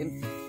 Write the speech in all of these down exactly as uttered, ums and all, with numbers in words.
ย็น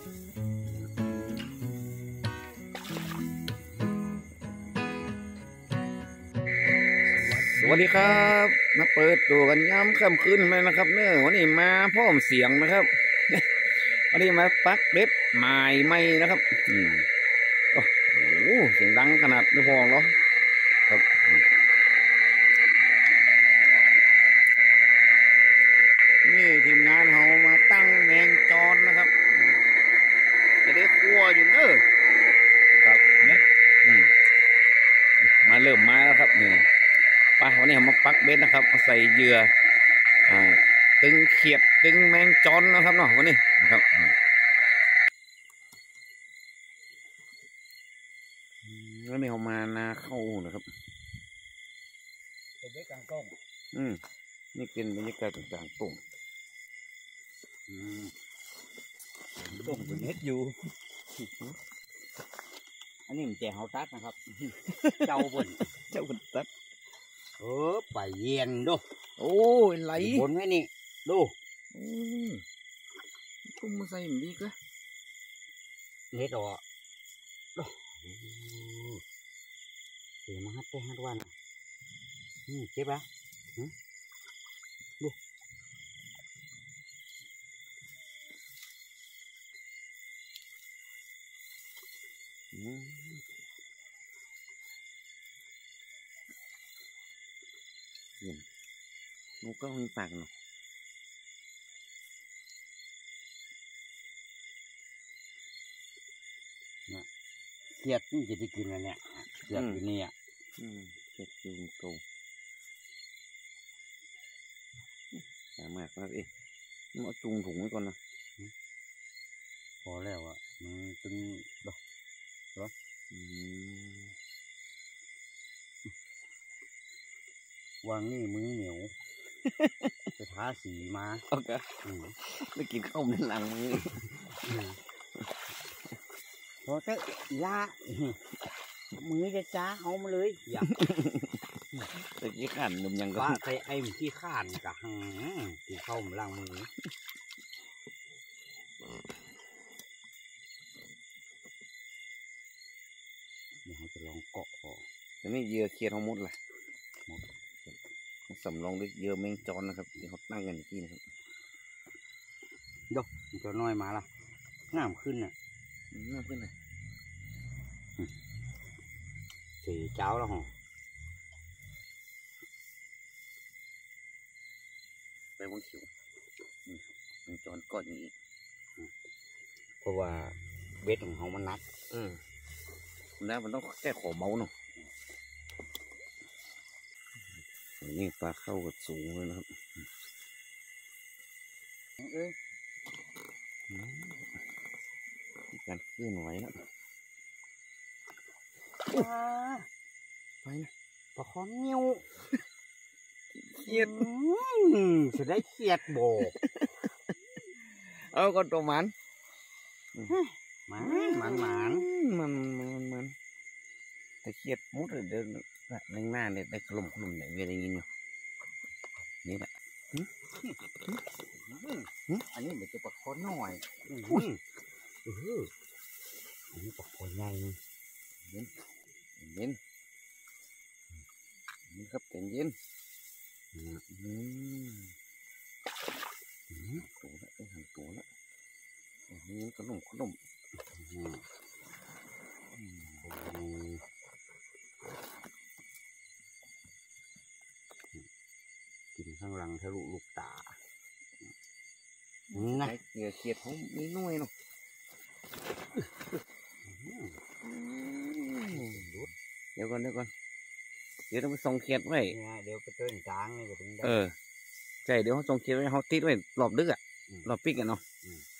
สวัสดีครับมาเปิดตัวกันย้ำค่ำคืนเลยนะครับเนอะวันนี้มาพร้อมเสียงนะครับวันนี้มาปักเด็ดหมายไม่นะครับอืมโอ้โหเสียงดังขนาดไม่พอหรอครับนี่ทีมงานเขามาตั้งแมงจรนะครับจะได้คั่วอยู่เนอะครับเนี่ยมาเริ่มมาแล้วครับเนี่ยไปวันนี้มาปักเบ็ดนะครับมาใส่เหยื่ออ่าตึงเขียดตึงแมงจรนะครับเนาะวันนี้นะครับแล้วนี่เขามานาเข้านะครับเป็นเบ็ดกลางต้งอืมนี่เป็นบรรยากาศต่างๆตุ่มต้งเป็นเม็ดอยู่อันนี้มันแจวเขาตัดนะครับเจ้าบนเจ้าบนตัดเออไปเย็นดูโอ้ยไหลบนไว้นี่ดูอืมตุ้มมาใส่มันดีก็เน็ตอ่ะดูเดี๋ยวมาฮัดไปฮัดวันอืมเจ็บปะดูอืมเห็นนูก็มีปากเนาะเกียดนี่จะได้กินแล้วเนี่ยเกียดอยู่นี่อ่ะอืมเกียดอยู่โตสามารถนะเอ๊ะมันเอาจุงถุงไว้ก่อนนะพอแล้วอ่ะมันตึงดอกเหรอวางนี่มือเหนียวไปทาสีมาโอเคไม่กินข้าวในหลังมือพอเตะละมือจะจ้าเอามาเลยอย่าตะกี้ขันนมยังก็ว่าใส่ไอ้ที่ข้านกะหังที่เข้ามาล้างมือเดี๋ยวเราจะลองเกาะคอแต่นี่เหยื่อเคลียร์ทั้งหมดเลยสำรองด้วยเหยื่อแมงจรนะครับที่เขาตั้งกันที่นะครับดอกตัวน้อยมาละงามขึ้นน่ะงามขึ้นเลยสีเจ้าแล้วหรอไปวงขิวแมงจรก้อนอย่างนี้เพราะว่าเบ็ดของเขามันนัดเออแล้วมันต้องแก้ขอเมาเนาะนี่ปลาเข้ากับสูงเลยนะครับเอ้ยมีการเคลื่อนไหวแล้วไปนะปลาคอนเงี้ยวเครียดจะได้เครียดโบกเอาก็ตัวมันมันมันมันมันมันมันแต่เครียดมุดเลยเดินในหน้าเนี่ยได้ขลุ่มขลุ่มเนี่ยเวลายินอยู่นี่แหละอันนี้เดี๋ยวจะปลาคอนหน่อยอืออันนี้ปลาคอนใหญ่เย็นเย็นนี่ครับเย็นเย็นอืมตัวละไอ้หันตัวละนี่ขนมขนมกินข้างหลังทะลุลูกตานะเหยื่อเขียดเขามีน้อยเนาะเดี๋ยวก่อนเดี๋ยวก่อนเดี๋ยวต้องไปส่งเขียดไว้เดี๋ยวไปเติมจางนี่ก็ถึงได้เออใช่เดี๋ยวเขาส่งเขียดไว้เขาติดไว้หลอบลึกอ่ะหลอบปิกอ่ะเนาะ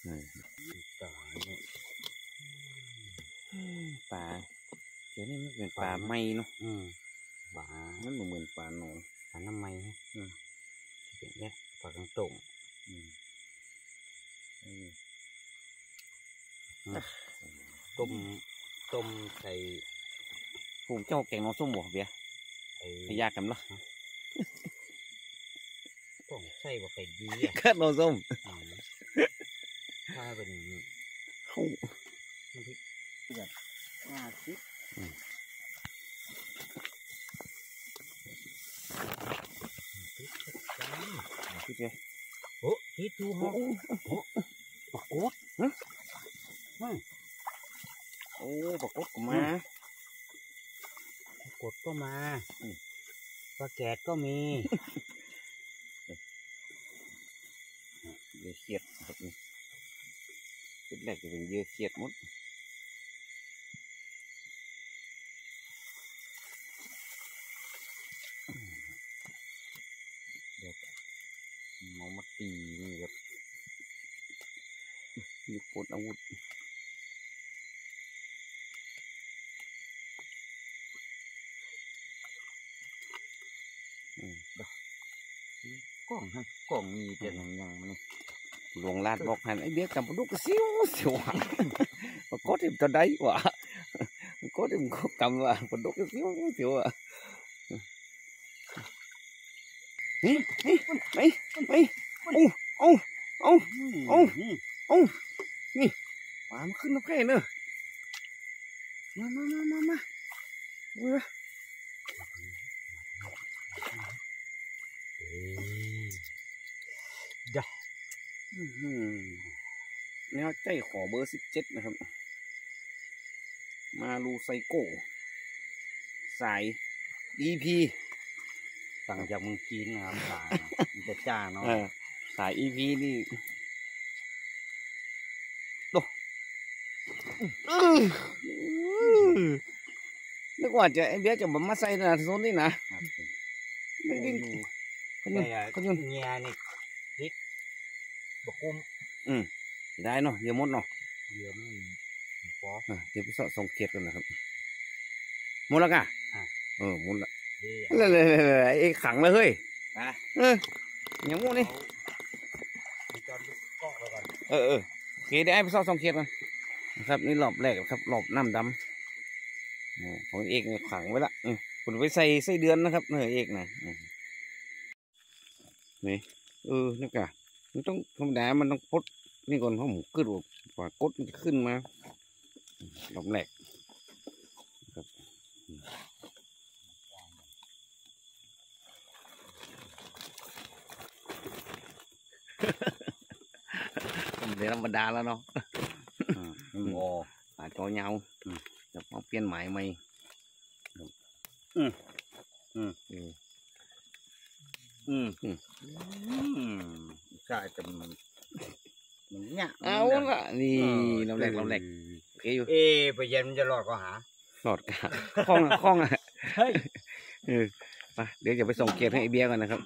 ปลาเดี๋ยวนี้มันเป็นปลาไม้เนาะปลามันเหมือนปลาหนองปลาน้ำไม้ฮะเป็นเนี้ยปลากระตงต้มต้มใส่ผูกเจ้าแกงน้องส้มบ่เบียร์ไปยากกันเหรอต้องใส่บ่ไปดีอ่ะก็น้องส้มถ้าเป็นเข้าห้าสิบคิดไงโอ้ทิศดูฮะโอ้โอ้ปรากฏโอ้ปรากฏก็มาปรากฏก็มาปลาแกดก็มีเยื่อเขียดครับนี่จุดแรกจะเป็นเยื่อเขียดหมดเดี๋ยวเมามาตีนี่ครับมีปลดอาวุธกล้องฮะกล้องมีเป็นอย่างยังมันนี่หลวงลาดบอกหันไอเดียกับปลาดุกก็ซิวสิวะปรากฏที่จะได้วะปรากฏที่มันกำว่าปลาดุกก็ซิวสิวะนี่นี่ไปไปโอ้โอ้โอ้โอ้โอ้นี่ปลามันขึ้นมาแค่เนอะมามามามามาเว้ยแนวใจขอเบอร์สิบเจ็ดนะครับมาลูไซโก้สาย อี พีสั่งจากเมืองจีนนะครับสายมันจะจ้าเนาะสาย อี พี นี่โอ้นึกว่าจะไอเบี้ยจะมาใส่นะโซนนี่นะไม่ดิ้นคนยุ่นคนยุ่นเงียนี่ทิศบกุ้มอืมได้เนาะเยอะมดเนาะเยอะไม่พอเดี๋ยวไปสอดส่งเกียรติกันนะครับหมดแล้วกันเออหมดละเลยเลยเลยไอ้ขังเลยเฮ้ยเอออย่างงูนี่เออเออโอเคเดี๋ยวไอ้ไปสอดส่งเกียรติกันนะครับนี่รอบแรกครับรอบน้ำดำของเอกเนี่ยขังไว้ละคุณไปใส่ไส้เดือนนะครับเนื้อเอกนะนี่เออนี่กะมันต้องธรรมดามันต้องพดนี่ก่อนเพราะหมูกึดกว่ากดมันจะขึ้นมารอบแรกครับเดี๋ยวธรรมดาแล้วเนาะโอ้หาจอเงาจะเอาเปลี่ยนหมายใหม่อืมอืมอืมอืมอืมใช่แต่มันมันเนี่ยเอาละนี่เราแหลกเราแหลกโอเคอยู่เอ๊ไปเย็นมันจะรอดก็หาหลอดกะคล้องคล้องอ่ะเฮ้ยเออไปเดี๋ยวจะไปส่งเกียรติให้ไอเบียกันนะครับ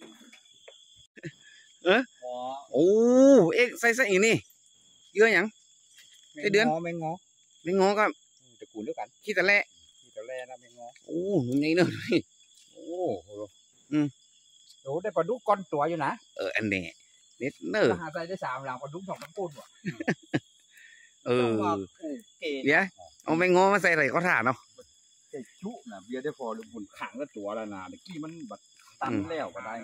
เออโอ้เอ็กใส่ใส่อีนี่เยอะยังไอเดือนไม่งอไม่งอก็ตระกูลเดียวกันขี้ตะแล่ที่ตะแล่นะไม่งอโอ้นี่เนอะนี่โอ้โหอืมโอ้ได้ปลาดุกก้อนตัวอยู่นะเอออันนี้เน็ตเนอร์หาใจได้สามหลังปลาดุกสองมันปูนว่ะเออเดี๋ยวเอาไม่งอมาใส่ไรก็ถ่าเนาะไอ้ชุนะเบียร์ได้พอหรือบุญขังแล้วตัวแล้วนะเมื่อกี้มันแบบตันแล้วก็ได้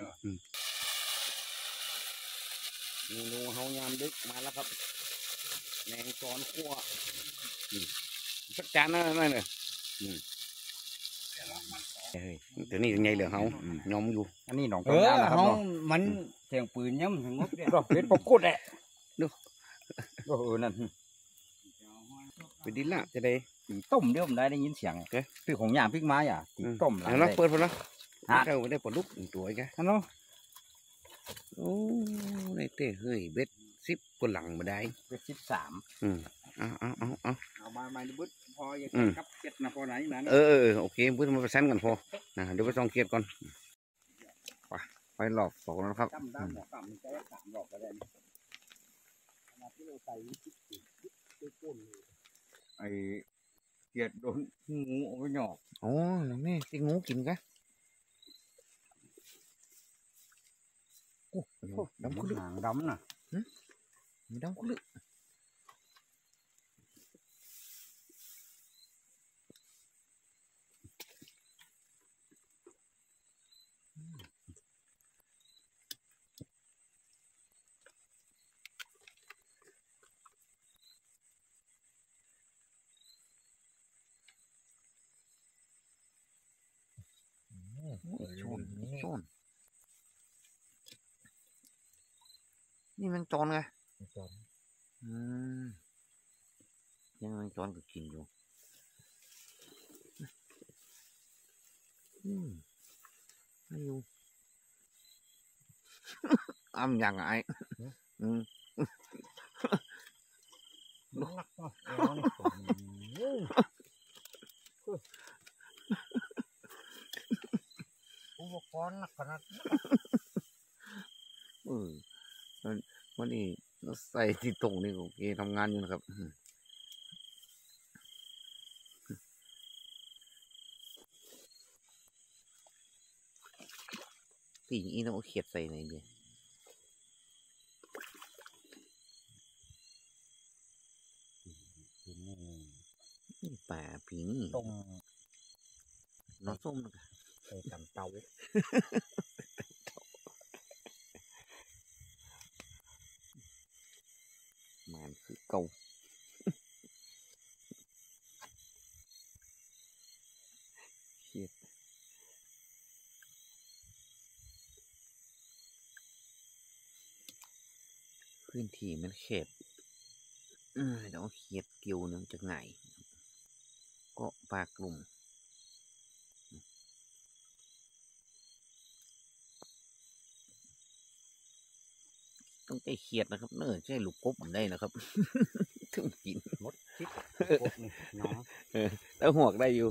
เมนูเฮายามดึกมาแล้วครับแหนงซ้อนคั่วสักจานนั่นนั่นเลยเฮ้ยเดี๋ยวนี้ยังไงเหลือเฮายอมอยู่อันนี้หนองเออเฮามันเสียงปืนย่ำถึงงบเนี่ยเป็นปกุดแหละดูเออนั่นไปดินละจะได้ตีต้มเดี๋ยวผมได้ได้ยินเสียงพี่ของย่างพี่ไม้อ่ะตีต้มหลังแล้วเปิดพอแล้วเข้าไปได้ปลาดุกตัวแกฮัลโหลโอ้ได้เต้เฮ้ยเบ็ดสิบกว่าหลังมาได้เบ็ดสิบสามอืมเอาเอาเอาเอาเอามาไม่บึ้ดพออย่างกับเจ็ดนะพอไหนนะเออเออโอเคบึ้ดมาไปเส้นกันพอนะเดี๋ยวไปส่องเกียร์ก่อนไปไปหลอกสองแล้วครับไอเกียดโดนงูเอาไปหยอกโอ้นี่ที่งูกินกะโอ้ดำขึ้นหางดำน่ะมีดำขึ้นชนชนนี่มันจอนไงจอนอืมยังมันจอนก็กินอยู่อืมไม่อยู่อ้ำยังไงอืมนักเนาะเอานี่อุปกรณ์หนักขนาดเออวันนี้ใส่ที่ตรงนี่โอเคทำงานอยู่นะครับปีนี้ต้องเอาเขียดใส่ไหนดีนี่ป่าปีนี้ตรงน้ำส้มนะใส่ตำเตามันคือเก่าเขียดพื้นที่มันแคบอืมเดี๋ยวเขียดเกี่ยวนึงจะไงก็ปากกลุ่มต้องใจเขียดนะครับเนอะใช่ลูกกบมันได้นะครับ ถึงกินมดคิดกบนี่น้องแล้วหวกได้อยู่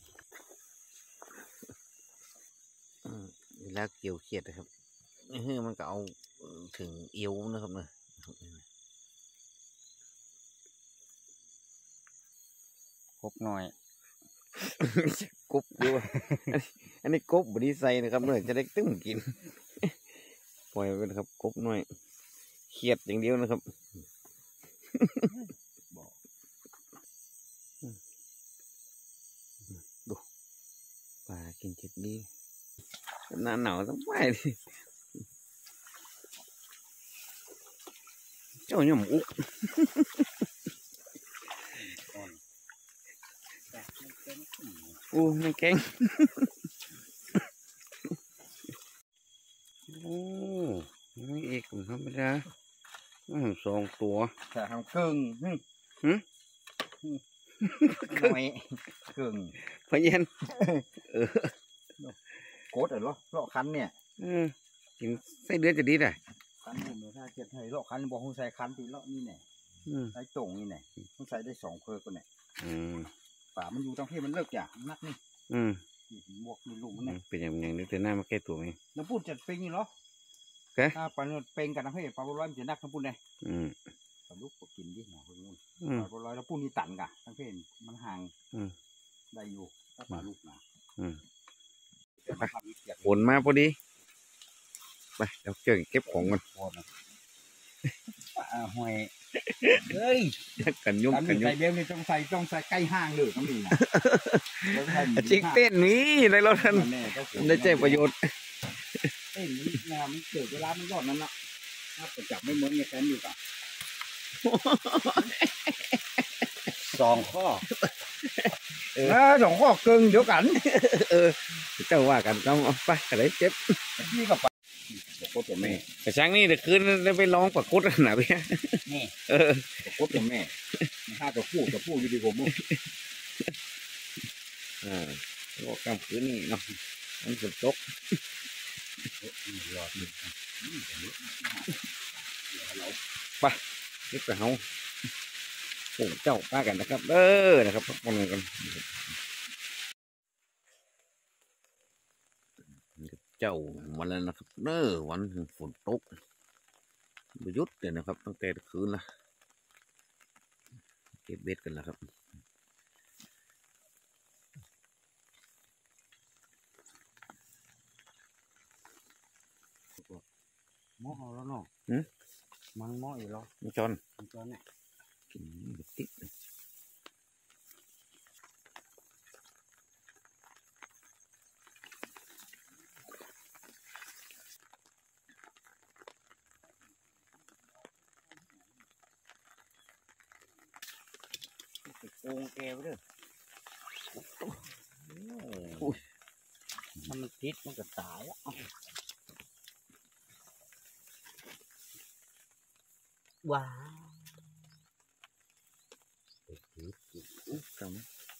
เวลาเกี่ยวเขียดนะครับเฮ้ยมันก็เอาถึงเอวนะครับเนอะกบหน่อยกบด้วย อันนี้กบบดีไซน์นะครับเนอะจะได้ตึ้งกิน ปล่อยไปนะครับกบหน่อยเขียดอย่างเดียวนะครับดูปลากินเจ็ดดีหน้าหนาวต้องไปดิเจ้าหย่อมอุกอู้ไม่แข็งโอ้ไม่เอกธรรมดาสองตัวแต่ทำครึ่งหึหึหน่อยครึ่งพะเย็นเออโคตรเหรอเลาะคันเนี่ยเออกินไส้เดือนจะดีได้คันผมถ้าเจ็ดให้เลาะคันบอกคุณใส่คันตีเลาะนี่เนี่ยอืมใส่ตรงนี่เนี่ยต้องใส่ได้สองเพอกันเนี่ยอืมป่ามันอยู่ตรงที่มันเลิกอย่างนักนี่อืมบวกมีลูกมันเนี่ยเป็นอย่างอย่างนี้แต่หน้ามาแก้ตัวไหมน้ำปูนจะเป็นนี่เหรอแกถ้าปลาเป็นกันนะเฮ้ยปลาร้อยมันจะนักน้ำปูนเนี่ยอืมปลาลูกก็กินดิหน่อยคนนู้นอืมปลาร้อยน้ำปูนนี่ตันกะทั้งเพนมันห่างอืมได้อยู่ถ้าปลาลูกนะอืมแต่มันทำอีกอย่างฝนมาพอดีไปเดี๋ยวเจอเก็บของกันโคตรนะปลาหอยเฮ้ยกันยุ่งตามกันนี่ยุ่ใส่งเบลนี่ต้องใส่ต้องใส่ใกล้ห้างเลยต้องดีนะจิกเต้นนี้ในรถท่านได้ใจประโยชน์เต้นนี้นะมันเกิดเวลามันรอดนั่นนะถ้าไปจับไม่เหมือนเนี่ยแฟนอยู่กับสองข้อเออสองข้อเกินเดียวกันเออเจ้าว่ากันต้องไปอะไรเจ็บพี่กับปลาโคตรแม่แต่ช้างนี่เดี๋ยวคืนได้ไปร้องประคุดหนาพี่นี่เออโคตรแม่ถ้าจะพูดจะพูดอยู่ดีผมมึงอ่าก็กลางคืนนี่เนาะมันฝนตกไปนี่ไปเฮาโอ้เจ้าป้ากันนะครับเออนะครับพักผ่อนกันเจ้าวันแล้วนะครับเนอวันฝนตกประยุทธ์เลยนะครับตั้งแต่คืนละเก็บเบ็ดกันแล้วครับหม้อแล้วเนาะมันหม้ออยู่แล้วนี่จอนมันจอนเนี่ยกินติดเลยโกงแกไปเลยอุ้ยามันติดมันก็ตายแล้วว้า cầm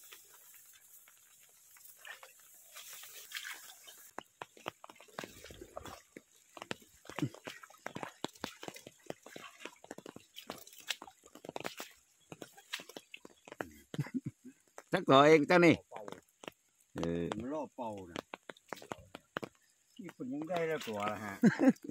chắc rồi cho nè ừ. มันล่อเป่านะนี่คนยังได้แล้วตัวละฮะ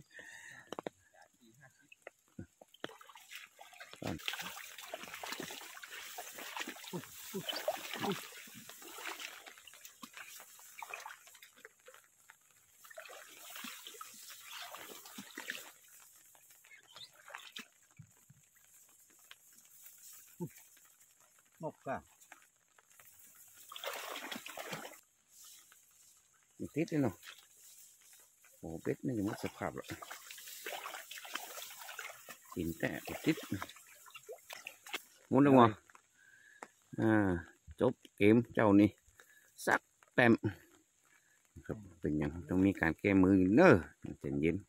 นกอะ tít đấy nào ổ bếp nó mất sập hạp rồi chín tẻ tít muốn đúng không à chốt kiếm châu này sắc temเป็นอย่างต้องมีการแก้มือเนอะใจเย็น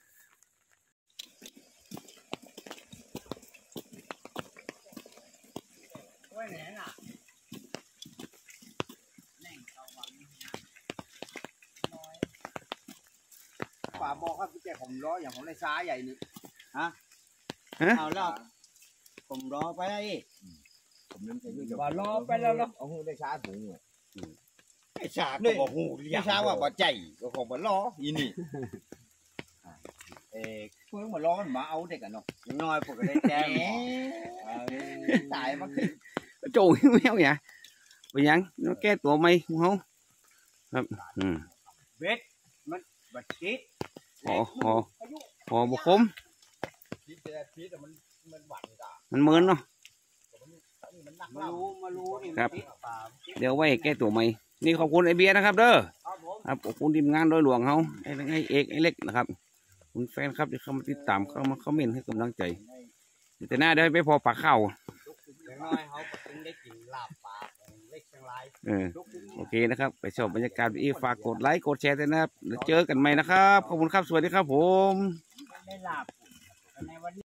ป่าบอกครับพี่แกผมรออย่างผมเลยซ้ายใหญ่นี่ฮะเอาแล้วผมรอไปได้ผมนั่นจะอยู่ว่ารอไปแล้วแล้วเอาหูได้ช้าถุงเลยไอ้ช้าก็บอกหูไม่ช้าว่าบ่ใจก็คงบ่รออีนี่เออเพิ่งมารอมันมาเอาเด็กกันเนาะยังน้อยพวกก็ได้แจ้งตายมาขึ้นโจ้ยไม่เอาอย่างไปยังnóแก้ตัวไหมkhôngครับอืมเบ็ดมันบัดชิดหอหอหอบุคมชิดแต่ชิดแต่มันมันหวั่นจ้ะมันเหมือนเนาะมารู้มารู้นี่ครับเดี๋ยวไว้แก้ตัวใหม่นี่ขอบคุณไอเบียร์นะครับเด้อครับขอบคุณทีมงานโดยหลวงเขาไอ้ไอ้เอกไอ้เล็กนะครับคุณแฟนครับที่เข้ามาติดตามเข้ามาคอมเมนต์ให้กำลังใจแต่หน้าเดี๋ยวไปพอปากข้าวอย่างน้อยเขาก็ถึงได้กินลาบปลาเล็กจังไรเออโอเคนะครับไปชมบรรยากาศอีกฝากกดไลค์กดแชร์ด้วยนะครับเดี๋ยวเจอกันใหม่นะครับขอบคุณครับสวัสดีครับผมได้ลาบในวัน